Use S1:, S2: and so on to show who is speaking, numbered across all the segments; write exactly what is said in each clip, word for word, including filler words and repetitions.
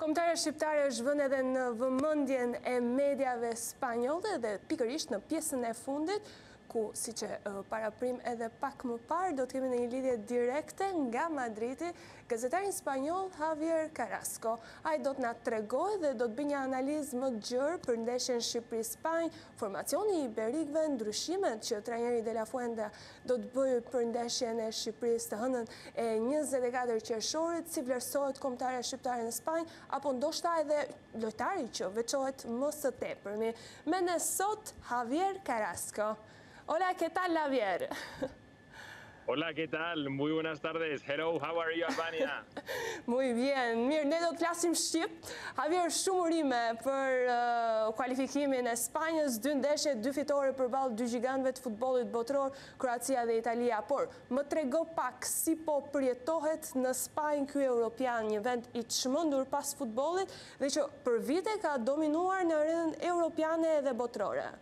S1: Kombëtarja shqiptare është vënë edhe në vëmendjen e mediave spanjolle dhe pikërisht në pjesën e fundit, ku si që uh, paraprim edhe pak më parë, do të kemi në një lidhje direkte nga Madridi, gazetarin spanjoll Javier Carrasco. Ai do të na tregojë dhe do të bëjë një analizë më gjerë për ndeshjen Shqipëri-Spanjë, formacioni i iberikëve, ndryshimet që trajneri De La Fuente do të bëjë për ndeshjen e Shqipërisë të hënën e njëzet e katër qershorit, si vlerësohet kombëtarja shqiptare në Spanjë, apo ndoshta edhe lojtari që veçohet më së tepërmi. Me ne sot Javier Carrasco. Hola, ¿qué tal, Javier?
S2: Hola, ¿qué tal? Muy buenas tardes. Hello, how are you, Albania?
S1: Muy bien. Mirë, ne do të flasim shqip. Javier, shumë urime për uh, kualifikimin e Spanjës, dy ndeshje, dy fitore përballë dy gjigantëve të futbollit botëror, Kroacia dhe Italia. Por, më trego pak si po përjetohet në Spanjë ky europian, një vend i çmendur pas futbollit dhe që për vite ka dominuar në arenën europiane dhe botërore.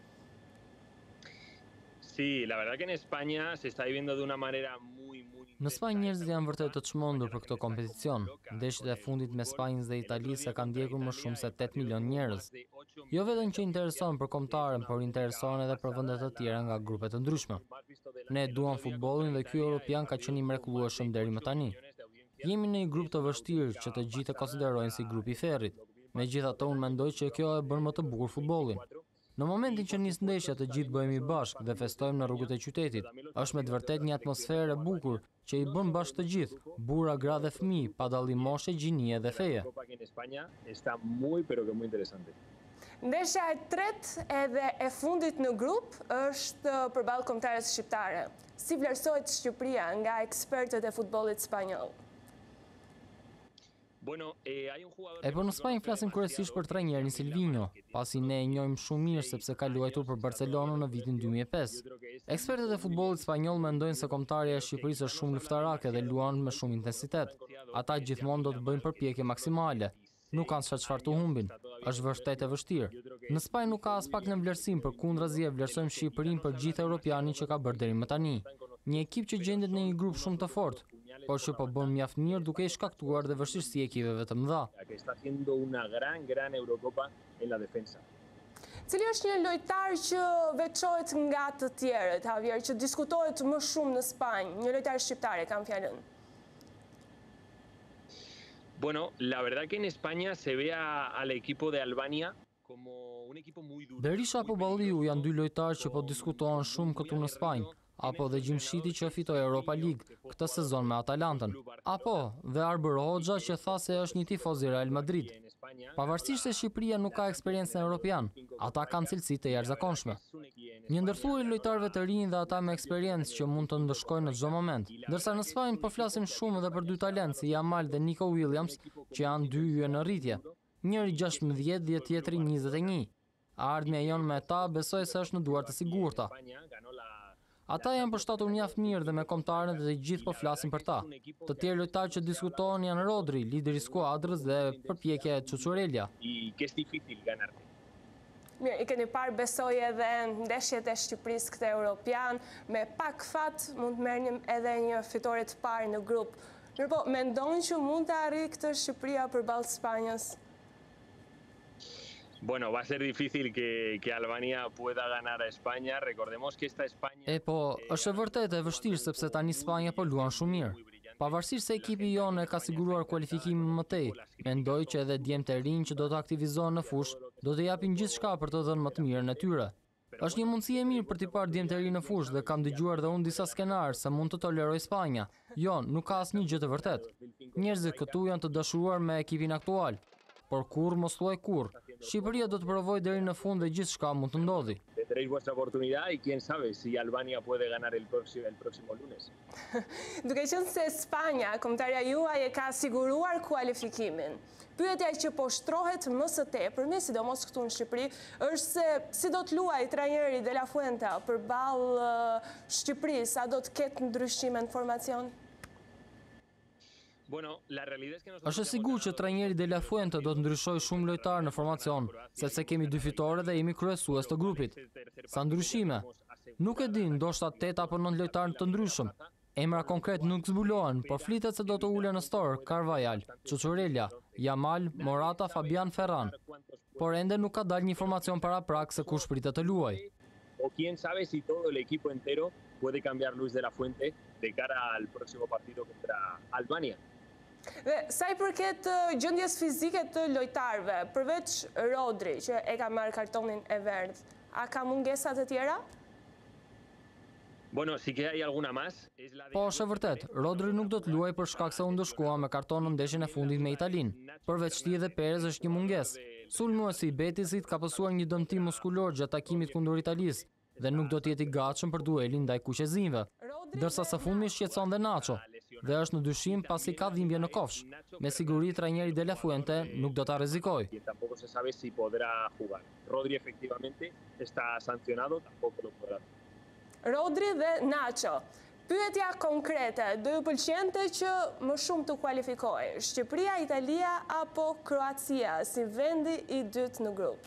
S2: Sí, la verdad que en España se está viviendo de una manera muy muy
S3: Në Spanjë njerëzit janë vërtet të çmendur për këtë kompeticion. Ndeshjet e fundit me Spanjën dhe Italisë e kanë ndjekur më shumë se tetë milion njerëz. Jo vetëm që intereson për kombëtarën, por intereson edhe për vende të tjera nga grupe të ndryshme. Ne duam futbollin dhe ky europian ka qenë i mrekullueshëm deri më tani. Jemi në një grup të vështirë që të gjithë e konsiderojnë si grupi i ferrit. Megjithatë, unë mendoj që kjo e bën më të bukur futbollin. Në momentin që nis ndeshja të gjithë bëhemi bashkë dhe festojmë në rrugët e qytetit, është me të vërtet një atmosferë e bukur që i bën bashkë të gjithë, burra, gra dhe fëmijë, pa dallim moshe, gjinie dhe feje.
S1: Ndeshja e tretë edhe e fundit në grup është përballë kombëtarës shqiptare. Si vlerësohet Shqipëria nga ekspertët e futbollit spanjoll?
S3: E po në Spanjë flasim kryesisht për trajnerin Silvinho, pasi ne e njohim shumë mirë sepse ka luajtur për Barcelonën në vitin dy mijë e pesë. Ekspertët e futbollit spanjoll mendojnë se kombëtarja e Shqipërisë është shumë luftarake dhe luan me shumë intensitet. Ata gjithmonë do të bëjnë përpjekje maksimale. Nuk kanë se çfarë të humbin. Është vërtet e vështirë. Në Spanjë nuk ka as pak në vlerësim, përkundrazi e vlerësojmë Shqipërinë për gjithë europianin që ka bërë deri më tani. Një ekip që gjendet në një grup shumë të fortë, por që po bën mjaft mirë duke i shkaktuar dhe vështirësi ekipeve të mëdha.
S1: Cili është një lojtar që veçohet nga të tjerët, Javier, që diskutohet më shumë në Spanjë, një lojtar shqiptar, kam fjalën?
S2: Bueno, la verdad que en España se ve a, al equipo de Albania como un equipo muy duro.
S3: Berisha apo Balliu janë dy lojtarë që po diskutohen shumë këtu në Spanjë, apo dhe Gjimshiti që fitoi Europa League këtë sezon me Atalantën, apo dhe Arbër Hoxha që tha se është një tifoz i Real Madrid. Pavarësisht se Shqipëria nuk ka eksperiencë në europian, ata kanë cilësi të jashtëzakonshme. Një ndërthuar i lojtarëve të rinj dhe ata me eksperiencë që mund të ndëshkojnë në çdo moment. Ndërsa në Spanjë po flasim shumë edhe për dy talentë si Yamal dhe Nico Williams, që janë dy yje në rritje. Njëri gjashtëmbëdhjetë dhe tjetri njëzet e një. Ardhmja jonë me ta besoj se është në duar të sigurta. Ata janë përshtatur mjaft mirë dhe me kombëtarën dhe të gjithë po flasin për ta. Të tjerë lojtarë që diskutohen janë Rodri, lideri i skuadrës dhe përpjekja e Cucurella.
S1: Mirë, i keni parë besoj edhe ndeshjet e Shqipërisë këtë europian, me pak fat mund të merrnim edhe një fitore të parë në grup. Mirë po, mendojnë që mund të arrijë këtë Shqipëria përballë Spanjës?
S2: Bueno, va a ser difícil que, que Albania pueda ganar a España. Recordemos que esta España...
S3: E po, është e vërtet e vështirë sepse tani Spanja po luan shumë mirë. Pavarësisht se ekipi jonë e ka siguruar kualifikimin më tej, mendoj që edhe djemtë e rinj që do të aktivizohen në fushë do të japin gjithçka për të dhënë më të mirën e tyre. Është një mundësi e mirë për t'i parë djemtë e rinj në fushë dhe kam dëgjuar dhe unë disa skenarë se mund të toleroj Spanja. Jo, nuk ka asnjë gjë të vërtet. Njerëzit këtu janë të dashuruar me ekipin aktual. Por kur mos thuaj kur. Shqipëria do të provojë deri në fund dhe gjithçka mund të ndodhi.
S2: Tendréis vuestra oportunidad y quién sabe si Albania puede ganar el próximo el próximo lunes.
S1: Duke qenë se Spanja, kombëtarja juaj e ka siguruar kualifikimin. Pyetja që po shtrohet më së tepërmi, sidomos këtu në Shqipëri, është se si do të luajë trajneri De La Fuente përballë Shqipërisë, a do të ketë ndryshime në formacion?
S2: Bueno, la realidad es que
S3: Është e sigurt që trajneri De La Fuente do të ndryshojë shumë lojtarë në formacion, sepse kemi dy fitore dhe jemi kryesues të grupit. Sa ndryshime? Nuk e di, ndoshta tetë apo nëntë lojtarë të ndryshëm. Emra konkret nuk zbulohen, por flitet se do të ulen në storë Carvajal, Cucurella, Yamal, Morata, Fabian, Ferran. Por ende nuk ka dalë një informacion para prak se kush pritet të luaj.
S2: O quién sabe si todo el equipo entero puede cambiar Luis de la Fuente de cara al próximo partido contra Albania.
S1: Dhe sa i përket gjendjes fizike të lojtarëve, përveç Rodri që e ka marrë kartonin e verdh, a ka mungesa të tjera?
S2: Bueno, sí que hay alguna más. Es la de...
S3: Po, është e vërtet, Rodri nuk do të luaj për shkak se u ndëshkua me karton në ndeshjen e fundit me Italin. Përveç tij dhe Perez është një mungesë. Sulmuesi i Betisit ka pasur një dëmtim muskulor gjatë takimit kundër Italisë dhe nuk do të jetë i gatshëm për duelin ndaj kuqezinjve. Ndërsa së fundmi shqetëson dhe Nacho dhe është në dyshim pasi ka dhimbje në kofsh. Me siguri trajneri De La Fuente nuk do ta rrezikojë.
S2: Y tampoco se sabe si podrá jugar. Rodri efectivamente está sancionado, tampoco lo podrá.
S1: Rodri dhe Nacho. Pyetja konkrete, do ju pëlqente që më shumë të kualifikohej Shqipëria, Italia apo Kroacia si vendi i dytë në grup?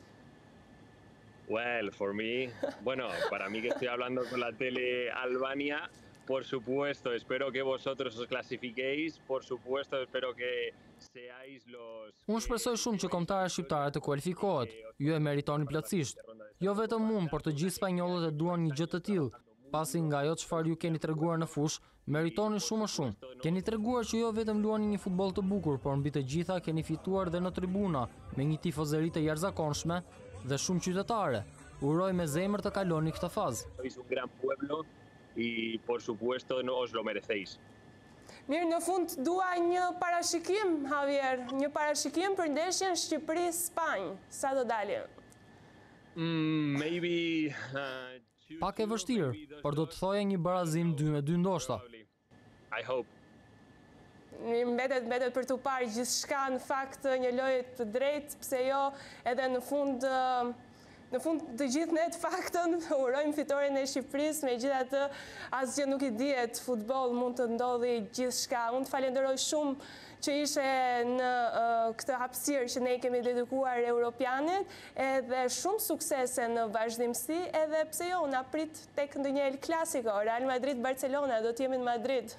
S2: Well, for me, bueno, para mí que estoy hablando con la tele Albania, por supuesto, espero que vosotros os clasifiquéis, por supuesto, espero que seáis los...
S3: Unë shpresoj shumë që kombëtarët shqiptarë të kualifikohet. Ju e meritoni plotësisht. Jo vetëm unë, por të gjithë spanjollët e duan një gjë të tillë. Pasi nga ajo çfarë ju keni treguar në fush, meritoni shumë më shumë. Keni treguar që jo vetëm luani një futboll të bukur, por mbi të gjitha keni fituar dhe në tribuna me një tifozëri të jashtëzakonshme dhe shumë qytetare. Uroj me zemër të kaloni këtë fazë.
S2: Sois un gran pueblo y por supuesto no os lo merecéis.
S1: Mirë, në fund dua një parashikim, Javier, një parashikim për ndeshjen Shqipëri-Spanjë. Sa do dalë?
S2: Mm, maybe uh,
S3: Pak e vështirë, por do të thoja një barazim dy me dy ndoshta.
S2: I hope.
S1: Mbetet mbetet për të parë gjithçka në fakt një lojë të drejtë, pse jo, edhe në fund Në fund të gjithë ne të faktën urojmë fitoren e Shqipërisë, megjithatë asgjë nuk i dihet, futboll mund të ndodhi gjithçka. Unë të falenderoj shumë që ishe në uh, këtë hapësirë që ne i kemi dedikuar Europianit, edhe shumë suksese në vazhdimsi, edhe pse jo, na prit tek ndonjë El Clasico, Real Madrid-Barcelona, do të jemi në Madrid.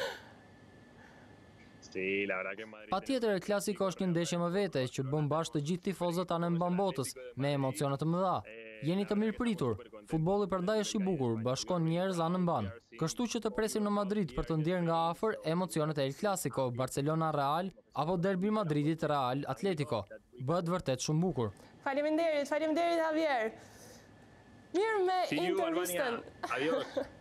S2: Sí, la verdad que Madrid...
S3: Patjetër, El Clasico është një ndeshje më vete që bën bashkë të gjithë tifozët anë mban botës me emocione të mëdha. Jeni të mirëpritur. Futbolli prandaj është i bukur, bashkon njerëz anë mban. Kështu që të presim në Madrid për të ndjerë nga afër emocionet e El Clasico, Barcelona Real apo derbi Madridit Real Atletico. Bëhet vërtet shumë bukur.
S1: Faleminderit, faleminderit Javier. Mirë me
S2: See you,
S1: intervistën.
S2: Albania. Adios.